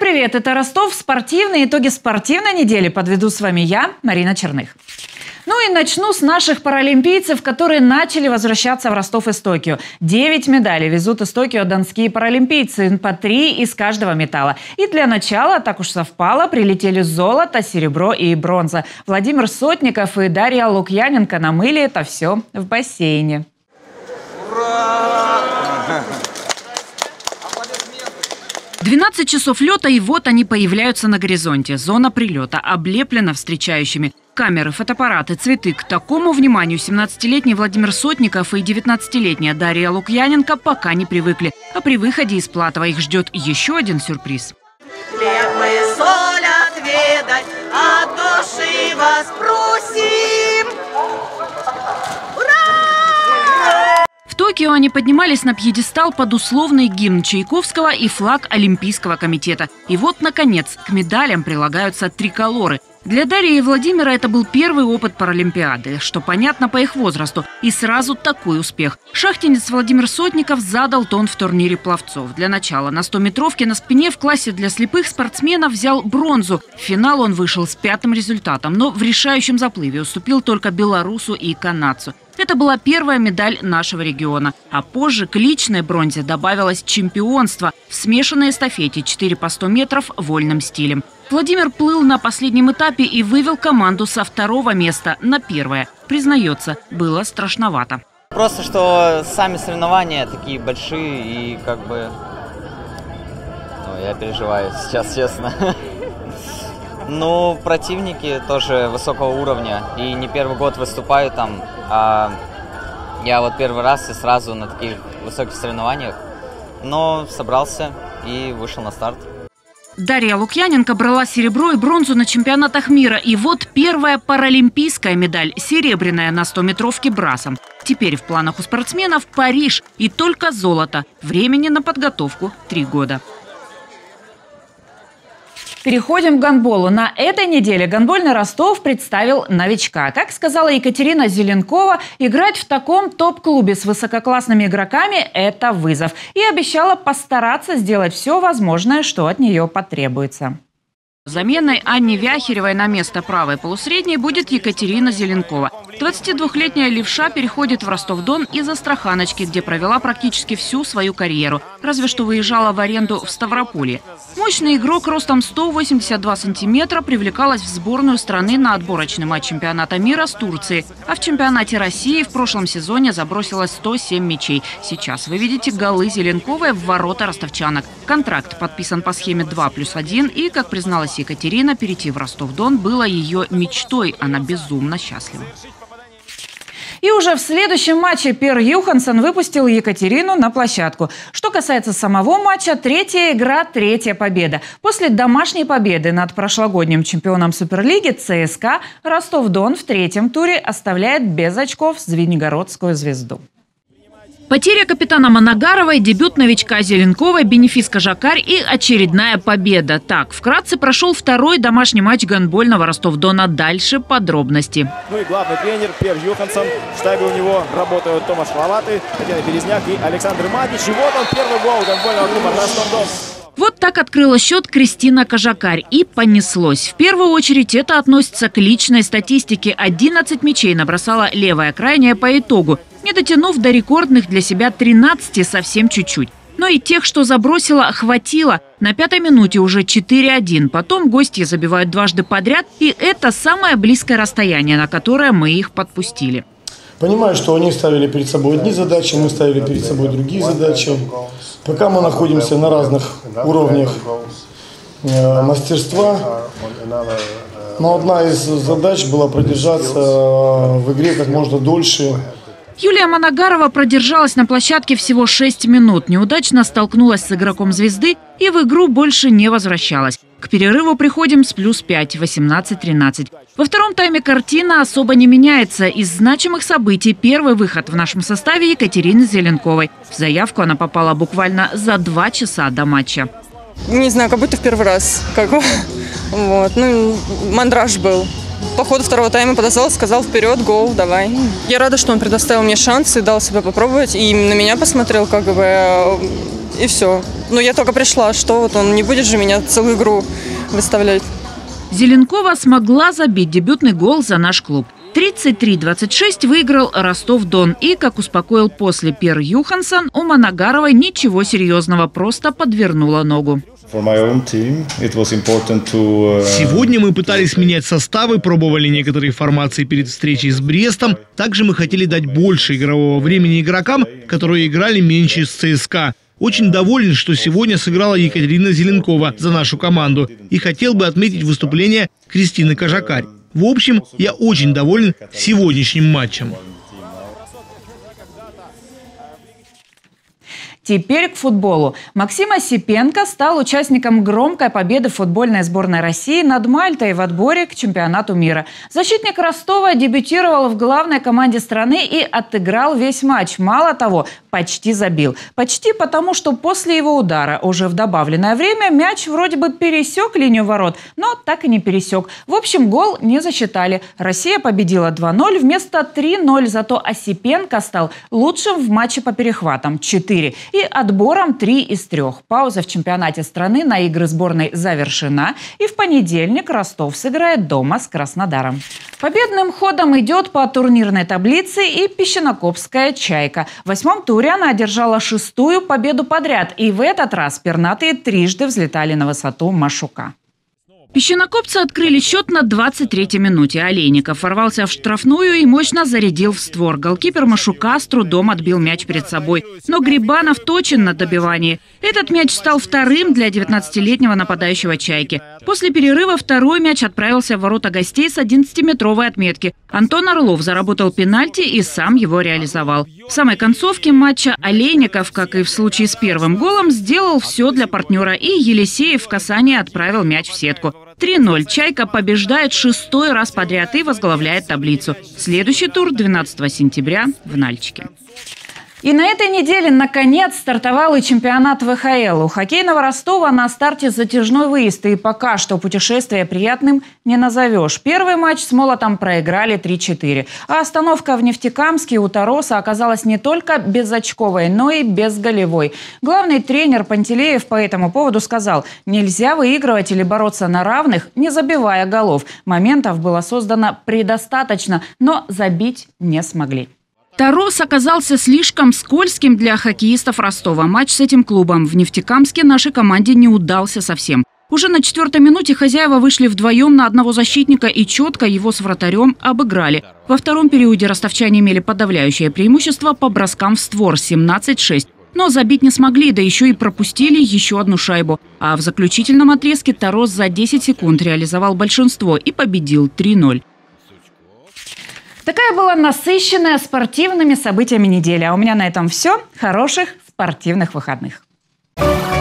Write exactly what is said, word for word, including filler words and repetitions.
привет! Это Ростов. Спортивные итоги спортивной недели подведу с вами я, Марина Черных. Ну и начну с наших паралимпийцев, которые начали возвращаться в Ростов из Токио. Девять медалей везут из Токио донские паралимпийцы, по три из каждого металла. И для начала, так уж совпало, прилетели золото, серебро и бронза. Владимир Сотников и Дарья Лукьяненко намыли это все в бассейне. двенадцать часов лета, и вот они появляются на горизонте. Зона прилета облеплена встречающими. Камеры, фотоаппараты, цветы. К такому вниманию семнадцатилетний Владимир Сотников и девятнадцатилетняя Дарья Лукьяненко пока не привыкли. А при выходе из Платова их ждет еще один сюрприз. Хлеб мы соль отведать, от души вас просим. В Токио они поднимались на пьедестал под условный гимн Чайковского и флаг Олимпийского комитета. И вот, наконец, к медалям прилагаются триколоры. Для Дарьи и Владимира это был первый опыт Паралимпиады, что понятно по их возрасту. И сразу такой успех. Шахтинец Владимир Сотников задал тон в турнире пловцов. Для начала на стометровке на спине в классе для слепых спортсменов взял бронзу. В финал он вышел с пятым результатом, но в решающем заплыве уступил только белорусу и канадцу. Это была первая медаль нашего региона. А позже к личной бронзе добавилось чемпионство в смешанной эстафете четыре по сто метров вольным стилем. Владимир плыл на последнем этапе и вывел команду со второго места на первое. Признается, было страшновато. Просто что сами соревнования такие большие и как бы... Ну, я переживаю сейчас, честно. Ну, противники тоже высокого уровня. И не первый год выступаю там. А я вот первый раз и сразу на таких высоких соревнованиях. Но собрался и вышел на старт. Дарья Лукьяненко брала серебро и бронзу на чемпионатах мира. И вот первая паралимпийская медаль – серебряная на стометровке брасом. Теперь в планах у спортсменов Париж и только золото. Времени на подготовку – три года. Переходим к гандболу. На этой неделе гандбольный Ростов представил новичка. Как сказала Екатерина Зеленкова, играть в таком топ-клубе с высококлассными игроками – это вызов. И обещала постараться сделать все возможное, что от нее потребуется. Заменой Анне Вяхеревой на место правой полусредней будет Екатерина Зеленкова. двадцатидвухлетняя левша переходит в Ростов-Дон из Астраханочки, где провела практически всю свою карьеру. Разве что выезжала в аренду в Ставрополье. Мощный игрок ростом сто восемьдесят два сантиметра привлекалась в сборную страны на отборочный матч чемпионата мира с Турцией. А в чемпионате России в прошлом сезоне забросила сто семь мячей. Сейчас вы видите голы Зеленковой в ворота ростовчанок. Контракт подписан по схеме два плюс один и, как призналась Екатерина, перейти в Ростов-Дон было ее мечтой. Она безумно счастлива. И уже в следующем матче Пер Юхансон выпустил Екатерину на площадку. Что касается самого матча, третья игра, третья победа. После домашней победы над прошлогодним чемпионом Суперлиги ЦСКА Ростов-Дон в третьем туре оставляет без очков Звенигородскую «Звезду». Потеря капитана Манагаровой, дебют новичка Зеленковой, бенефис Кожакарь и очередная победа. Так, вкратце прошел второй домашний матч гандбольного Ростов-Дона. Дальше подробности. Ну и главный тренер Пер Юхансон. В штабе у него работают Томаш Хловатый, Татьяна Березняк и Александр Матич. И вот он, первый гол гандбольного клуба Ростов-Дон. Вот так открыла счет Кристина Кожакарь. И понеслось. В первую очередь это относится к личной статистике. одиннадцать мячей набросала левая крайняя по итогу, не дотянув до рекордных для себя тринадцати совсем чуть-чуть. Но и тех, что забросила, хватило. На пятой минуте уже четыре один. Потом гости забивают дважды подряд. И это самое близкое расстояние, на которое мы их подпустили. Понимаю, что они ставили перед собой одни задачи, мы ставили перед собой другие задачи. Пока мы находимся на разных уровнях э, мастерства. Но одна из задач была продержаться в игре как можно дольше. Юлия Манагарова продержалась на площадке всего шесть минут. Неудачно столкнулась с игроком «Звезды» и в игру больше не возвращалась. К перерыву приходим с плюс пять, восемнадцать тринадцать. Во втором тайме картина особо не меняется. Из значимых событий первый выход в нашем составе Екатерины Зеленковой. В заявку она попала буквально за два часа до матча. Не знаю, как будто в первый раз. Как... Вот. Ну, мандраж был. по ходу второго тайма подозвал, сказал: вперед, гол, давай. Я рада, что он предоставил мне шанс и дал себя попробовать. И на меня посмотрел, как бы, и все. Но я только пришла, что вот он не будет же меня целую игру выставлять. Зеленкова смогла забить дебютный гол за наш клуб. тридцать три двадцать шесть выиграл Ростов-Дон. И, как успокоил после Пер Юхансон, у Манагаровой ничего серьезного, просто подвернула ногу. Сегодня мы пытались менять составы, пробовали некоторые формации перед встречей с Брестом. Также мы хотели дать больше игрового времени игрокам, которые играли меньше с ЦСКА. Очень доволен, что сегодня сыграла Екатерина Зеленкова за нашу команду. И хотел бы отметить выступление Кристины Кожакарь. В общем, я очень доволен сегодняшним матчем. Теперь к футболу. Максим Осипенко стал участником громкой победы футбольной сборной России над Мальтой в отборе к чемпионату мира. Защитник Ростова дебютировал в главной команде страны и отыграл весь матч. Мало того, почти забил. Почти потому, что после его удара уже в добавленное время мяч вроде бы пересек линию ворот, но так и не пересек. В общем, гол не засчитали. Россия победила два ноль вместо три ноль, зато Осипенко стал лучшим в матче по перехватам – четыре. И отбором три из трех. Пауза в чемпионате страны на игры сборной завершена. И в понедельник Ростов сыграет дома с Краснодаром. Победным ходом идет по турнирной таблице и песчанокопская «Чайка». В восьмом туре она одержала шестую победу подряд. И в этот раз пернатые трижды взлетали на высоту Машука. Песчанокопцы открыли счет на двадцать третьей минуте. Олейников ворвался в штрафную и мощно зарядил в створ. Голкипер Машука с трудом отбил мяч перед собой. Но Грибанов точен на добивании. Этот мяч стал вторым для девятнадцатилетнего нападающего «Чайки». После перерыва второй мяч отправился в ворота гостей с одиннадцатиметровой отметки. Антон Орлов заработал пенальти и сам его реализовал. В самой концовке матча Олейников, как и в случае с первым голом, сделал все для партнера. И Елисеев в касании отправил мяч в сетку. три ноль. «Чайка» побеждает шестой раз подряд и возглавляет таблицу. Следующий тур двенадцатого сентября в Нальчике. И на этой неделе, наконец, стартовал и чемпионат вэ ха эл. У хоккейного Ростова на старте затяжной выезд. И пока что путешествие приятным не назовешь. Первый матч с Молотом проиграли три четыре. А остановка в Нефтекамске у Тароса оказалась не только безочковой, но и безголевой. Главный тренер Пантелеев по этому поводу сказал: нельзя выигрывать или бороться на равных, не забивая голов. Моментов было создано предостаточно, но забить не смогли. Тарос оказался слишком скользким для хоккеистов Ростова. Матч с этим клубом в Нефтекамске нашей команде не удался совсем. Уже на четвертой минуте хозяева вышли вдвоем на одного защитника и четко его с вратарем обыграли. Во втором периоде ростовчане имели подавляющее преимущество по броскам в створ – семнадцать шесть. Но забить не смогли, да еще и пропустили еще одну шайбу. А в заключительном отрезке Тарос за десять секунд реализовал большинство и победил три ноль. Такая была насыщенная спортивными событиями неделя. А у меня на этом все. Хороших спортивных выходных.